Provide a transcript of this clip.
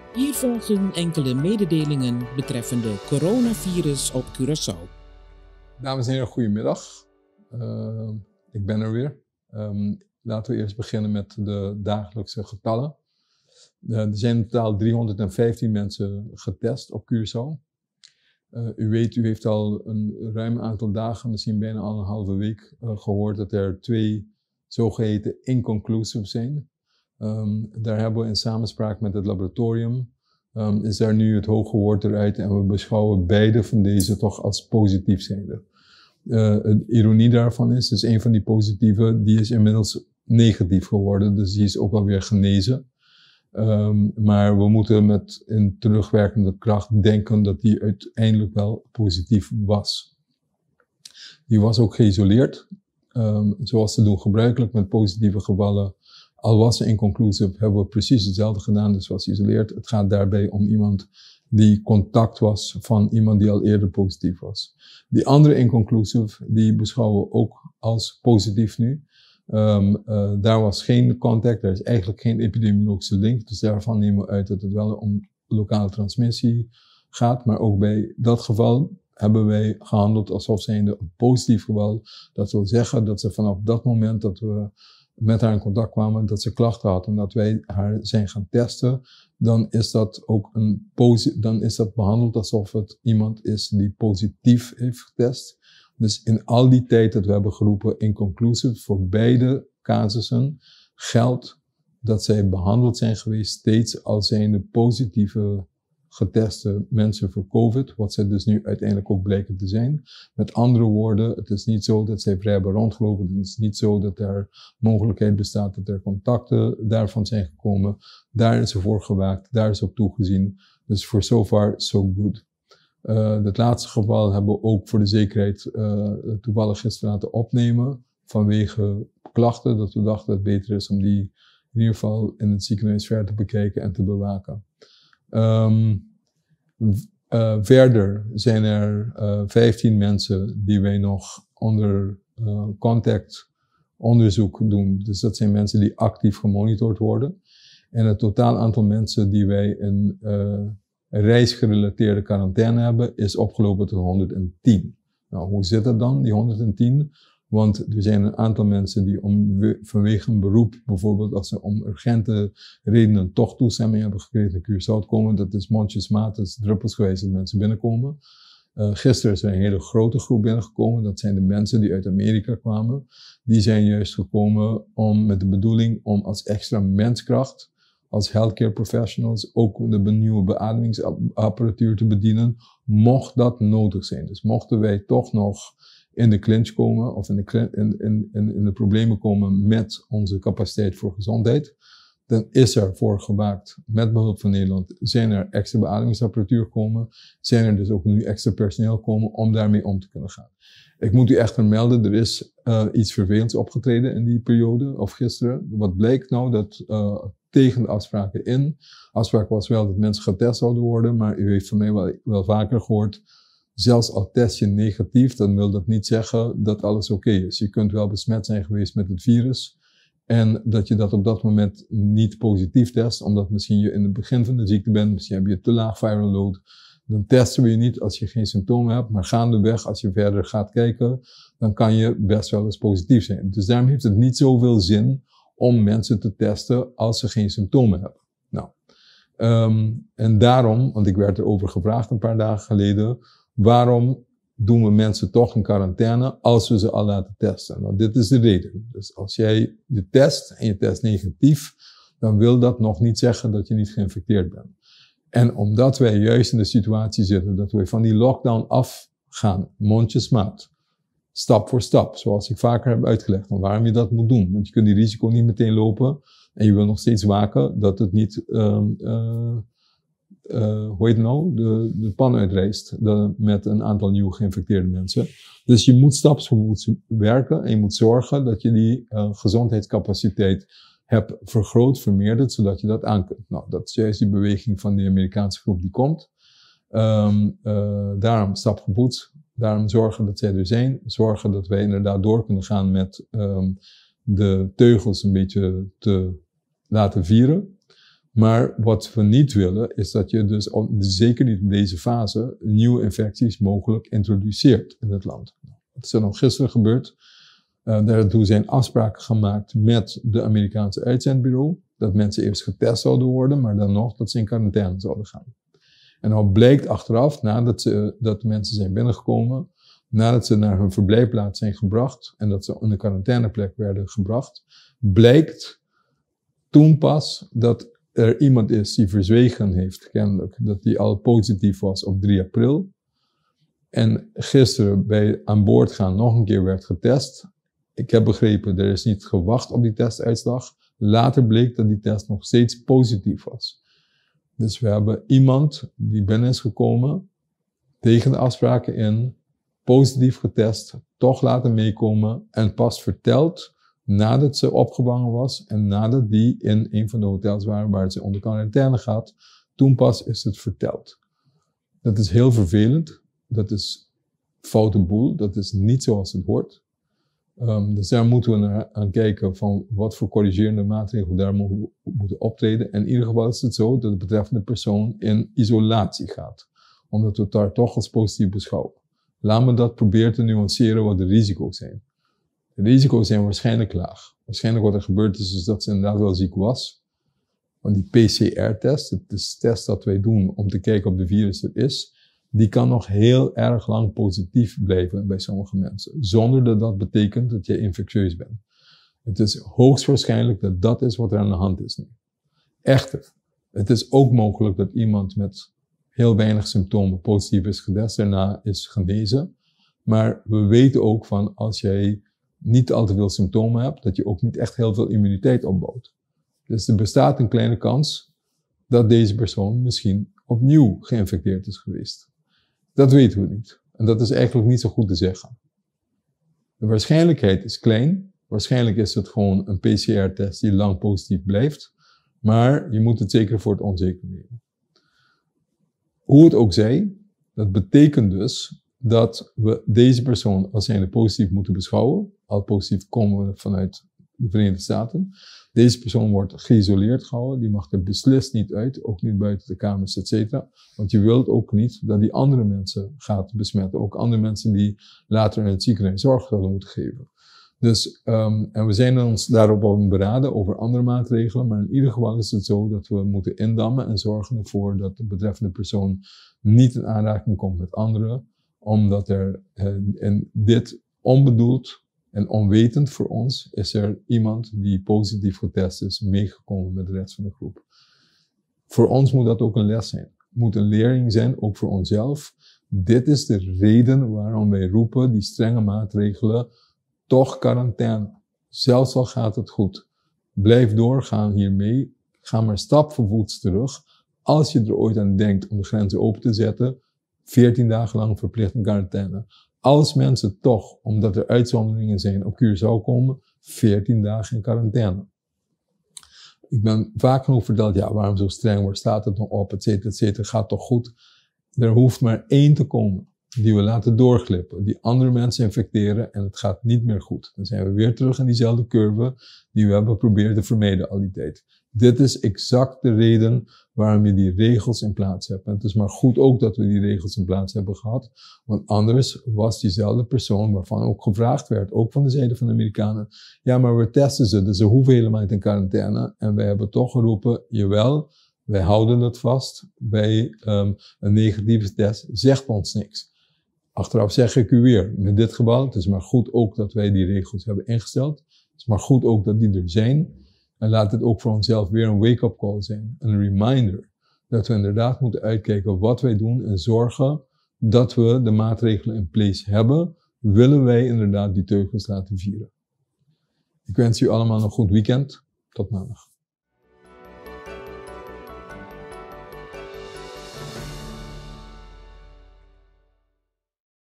Hier volgen enkele mededelingen betreffende coronavirus op Curaçao. Dames en heren, goedemiddag. Ik ben er weer. Laten we eerst beginnen met de dagelijkse getallen. Er zijn in totaal 315 mensen getest op Curaçao. U weet, u heeft al een ruim aantal dagen, misschien bijna al een halve week, gehoord dat er 2 zogeheten inconclusive zijn. Daar hebben we in samenspraak met het laboratorium, is er nu het hoge woord eruit en we beschouwen beide van deze toch als positief zijnde. De ironie daarvan is een van die positieve, die is inmiddels negatief geworden, dus die is ook alweer genezen. Maar we moeten met in terugwerkende kracht denken dat die uiteindelijk wel positief was. Die was ook geïsoleerd, zoals ze doen gebruikelijk met positieve gevallen. Al was ze inconclusive, hebben we precies hetzelfde gedaan, dus was geïsoleerd. Het gaat daarbij om iemand die contact was van iemand die al eerder positief was. Die andere inconclusive, die beschouwen we ook als positief nu. Daar was geen contact, er is eigenlijk geen epidemiologische link, dus daarvan nemen we uit dat het wel om lokale transmissie gaat. Maar ook bij dat geval hebben wij gehandeld alsof zijnde een positief geval. Dat wil zeggen dat ze vanaf dat moment dat we met haar in contact kwamen, dat ze klachten had en dat wij haar zijn gaan testen, dan is dat ook dan is dat behandeld alsof het iemand is die positief heeft getest. Dus in al die tijd dat we hebben geroepen inconclusive, voor beide casussen geldt dat zij behandeld zijn geweest steeds als zijnde positieve geteste mensen voor COVID, wat zij dus nu uiteindelijk ook blijken te zijn. Met andere woorden, het is niet zo dat zij vrij hebben rondgelopen, het is niet zo dat er mogelijkheid bestaat dat er contacten daarvan zijn gekomen. Daar is ze voor gewaakt, daar is op toegezien. Dus for so far, so good. Het laatste geval hebben we ook voor de zekerheid toevallig gisteren laten opnemen vanwege klachten, dat we dachten dat het beter is om die in ieder geval in het ziekenhuis verder te bekijken en te bewaken. Verder zijn er 15 mensen die wij nog onder contact onderzoek doen. Dus dat zijn mensen die actief gemonitord worden. En het totaal aantal mensen die wij in reisgerelateerde quarantaine hebben, is opgelopen tot 110. Nou, hoe zit dat dan, die 110? Want er zijn een aantal mensen die vanwege een beroep, bijvoorbeeld als ze om urgente redenen toch toestemming hebben gekregen naar Curaçao te komen, dat is mondjesmaat, dat is druppelsgewijs dat mensen binnenkomen. Gisteren is er een hele grote groep binnengekomen, dat zijn de mensen die uit Amerika kwamen. Die zijn juist gekomen met de bedoeling om als extra menskracht, als healthcare professionals, ook de nieuwe beademingsapparatuur te bedienen, mocht dat nodig zijn. Dus mochten wij toch nog in de clinch komen, of in de problemen komen met onze capaciteit voor gezondheid, dan is er voor gemaakt, met behulp van Nederland, zijn er extra beademingsapparatuur gekomen, zijn er dus ook nu extra personeel gekomen om daarmee om te kunnen gaan. Ik moet u echter melden, er is iets vervelends opgetreden in die periode, of gisteren. Wat blijkt nou? Dat tegen de afspraken in. Afspraak was wel dat mensen getest zouden worden, maar u heeft van mij wel vaker gehoord, zelfs al test je negatief, dan wil dat niet zeggen dat alles oké is. Je kunt wel besmet zijn geweest met het virus en dat je dat op dat moment niet positief test, omdat misschien je in het begin van de ziekte bent, misschien heb je te laag viral load. Dan testen we je niet als je geen symptomen hebt, maar gaandeweg, als je verder gaat kijken, dan kan je best wel eens positief zijn. Dus daarom heeft het niet zoveel zin om mensen te testen als ze geen symptomen hebben. Nou, en daarom, want ik werd erover gevraagd een paar dagen geleden, waarom doen we mensen toch in quarantaine als we ze al laten testen? Nou, dit is de reden. Dus als jij je test en je test negatief, dan wil dat nog niet zeggen dat je niet geïnfecteerd bent. En omdat wij juist in de situatie zitten dat we van die lockdown afgaan, mondjesmaat, stap voor stap, zoals ik vaker heb uitgelegd, en waarom je dat moet doen. Want je kunt die risico niet meteen lopen en je wil nog steeds waken dat het niet hoe heet het nou, de pan uitreist met een aantal nieuw geïnfecteerde mensen. Dus je moet stapsgewijs werken en je moet zorgen dat je die gezondheidscapaciteit hebt vergroot, vermeerderd, zodat je dat aan kunt. Nou, dat is juist die beweging van die Amerikaanse groep die komt. Daarom stapgevoed, daarom zorgen dat zij er zijn, zorgen dat wij inderdaad door kunnen gaan met de teugels een beetje te laten vieren. Maar wat we niet willen, is dat je dus, zeker niet in deze fase, nieuwe infecties mogelijk introduceert in het land. Dat is er nog gisteren gebeurd. Daartoe zijn afspraken gemaakt met de Amerikaanse uitzendbureau, dat mensen eerst getest zouden worden, maar dan nog dat ze in quarantaine zouden gaan. En dan blijkt achteraf, dat mensen zijn binnengekomen, nadat ze naar hun verblijfplaats zijn gebracht en dat ze in de quarantaineplek werden gebracht, blijkt toen pas dat er iemand is die verzwegen heeft, kennelijk, dat die al positief was op 3 april. En gisteren bij aan boord gaan nog een keer werd getest. Ik heb begrepen, er is niet gewacht op die testuitslag. Later bleek dat die test nog steeds positief was. Dus we hebben iemand die binnen is gekomen, tegen de afspraken in, positief getest, toch laten meekomen en pas verteld nadat ze opgevangen was en nadat die in een van de hotels waren waar ze onder quarantaine gaat, toen pas is het verteld. Dat is heel vervelend. Dat is foute boel. Dat is niet zoals het hoort. Dus daar moeten we naar aan kijken van wat voor corrigerende maatregelen daar moeten optreden. En in ieder geval is het zo dat de betreffende persoon in isolatie gaat. Omdat we het daar toch als positief beschouwen. Laat me dat proberen te nuanceren wat de risico's zijn. De risico's zijn waarschijnlijk laag. Waarschijnlijk wat er gebeurd is dat ze inderdaad wel ziek was. Want die PCR-test, het is de test dat wij doen om te kijken of de virus er is, die kan nog heel erg lang positief blijven bij sommige mensen. Zonder dat dat betekent dat je infectieus bent. Het is hoogstwaarschijnlijk dat dat is wat er aan de hand is nu. Echter, het is ook mogelijk dat iemand met heel weinig symptomen positief is getest, daarna is genezen. Maar we weten ook van als jij niet al te veel symptomen hebt, dat je ook niet echt heel veel immuniteit opbouwt. Dus er bestaat een kleine kans dat deze persoon misschien opnieuw geïnfecteerd is geweest. Dat weten we niet. En dat is eigenlijk niet zo goed te zeggen. De waarschijnlijkheid is klein. Waarschijnlijk is het gewoon een PCR-test die lang positief blijft. Maar je moet het zeker voor het onzeker nemen. Hoe het ook zij, dat betekent dus dat we deze persoon als zijnde positief moeten beschouwen. Al positief komen we vanuit de Verenigde Staten. Deze persoon wordt geïsoleerd gehouden. Die mag er beslist niet uit, ook niet buiten de kamers, etc. Want je wilt ook niet dat die andere mensen gaat besmetten. Ook andere mensen die later in het ziekenhuis zorg zouden moeten geven. Dus, en we zijn ons daarop al beraden over andere maatregelen. Maar in ieder geval is het zo dat we moeten indammen en zorgen ervoor dat de betreffende persoon niet in aanraking komt met anderen. Omdat er in dit onbedoeld en onwetend voor ons is er iemand die positief getest is meegekomen met de rest van de groep. Voor ons moet dat ook een les zijn. Het moet een lering zijn, ook voor onszelf. Dit is de reden waarom wij roepen die strenge maatregelen, toch quarantaine. Zelfs al gaat het goed. Blijf doorgaan hiermee. Ga maar stap voor voets terug. Als je er ooit aan denkt om de grenzen open te zetten, 14 dagen lang verplicht in quarantaine. Als mensen toch, omdat er uitzonderingen zijn, op Curaçao komen, 14 dagen in quarantaine. Ik ben vaak genoeg verteld, ja, waarom zo streng, waar staat het nog op, et cetera, gaat toch goed. Er hoeft maar 1 te komen, die we laten doorglippen, die andere mensen infecteren en het gaat niet meer goed. Dan zijn we weer terug in diezelfde curve die we hebben geprobeerd te vermijden al die tijd. Dit is exact de reden waarom je die regels in plaats hebt. En het is maar goed ook dat we die regels in plaats hebben gehad. Want anders was diezelfde persoon, waarvan ook gevraagd werd, ook van de zijde van de Amerikanen, ja, maar we testen ze, dus ze hoeven helemaal niet in quarantaine. En wij hebben toch geroepen, jawel, wij houden het vast bij een negatieve test, zegt ons niks. Achteraf zeg ik u weer, met dit geval, het is maar goed ook dat wij die regels hebben ingesteld. Het is maar goed ook dat die er zijn. En laat het ook voor onszelf weer een wake-up call zijn. Een reminder dat we inderdaad moeten uitkijken wat wij doen en zorgen dat we de maatregelen in place hebben. Willen wij inderdaad die teugels laten vieren. Ik wens u allemaal een goed weekend. Tot maandag.